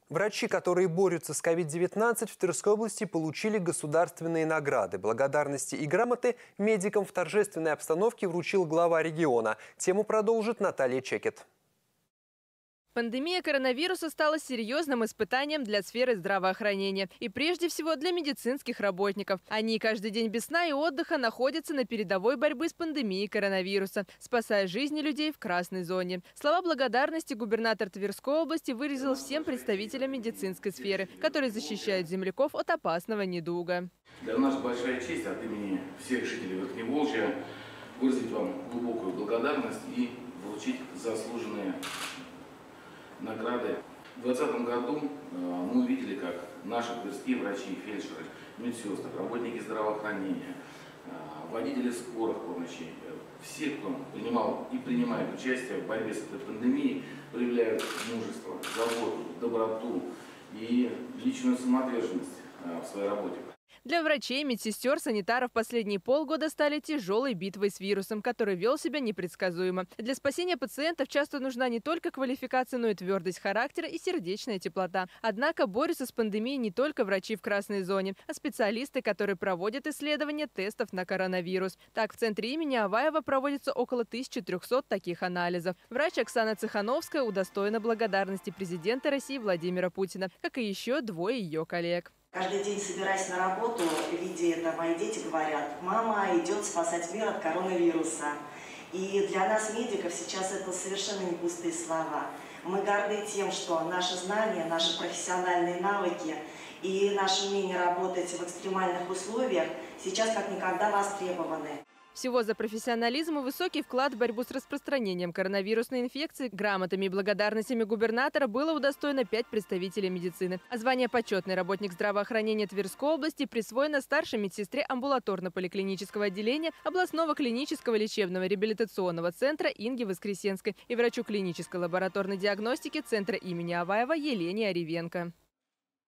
Врачи, которые борются с COVID-19, в Тверской области получили государственные награды. Благодарности и грамоты медикам в торжественной обстановке вручил глава региона. Тему продолжит Наталья Чекет. Пандемия коронавируса стала серьезным испытанием для сферы здравоохранения. И прежде всего для медицинских работников. Они каждый день без сна и отдыха находятся на передовой борьбы с пандемией коронавируса, спасая жизни людей в красной зоне. Слова благодарности губернатор Тверской области выразил всем представителям медицинской сферы, которые защищают земляков от опасного недуга. Для нас большая честь от имени всех жителей Верхневолжья выразить вам глубокую благодарность и вручить заслуженные награды. В 2020 году мы увидели, как наши тверские врачи, фельдшеры, медсестры, работники здравоохранения, водители скорых помощи, все, кто принимал и принимает участие в борьбе с этой пандемией, проявляют мужество, заботу, доброту и личную самоотверженность в своей работе. Для врачей, медсестер, санитаров последние полгода стали тяжелой битвой с вирусом, который вел себя непредсказуемо. Для спасения пациентов часто нужна не только квалификация, но и твердость характера и сердечная теплота. Однако борются с пандемией не только врачи в красной зоне, а специалисты, которые проводят исследования тестов на коронавирус. Так, в центре имени Аваева проводится около 1300 таких анализов. Врач Оксана Цехановская удостоена благодарности президента России Владимира Путина, как и еще двое ее коллег. Каждый день, собираясь на работу, видя это, мои дети говорят: мама идет спасать мир от коронавируса. И для нас, медиков, сейчас это совершенно не пустые слова. Мы горды тем, что наши знания, наши профессиональные навыки и наше умение работать в экстремальных условиях сейчас как никогда востребованы. Всего за профессионализм и высокий вклад в борьбу с распространением коронавирусной инфекции грамотами и благодарностями губернатора было удостоено 5 представителей медицины. А звание «Почетный работник здравоохранения Тверской области» присвоено старшей медсестре амбулаторно-поликлинического отделения областного клинического лечебного реабилитационного центра Инге Воскресенской и врачу клинической лабораторной диагностики Центра имени Аваева Елене Оревенко.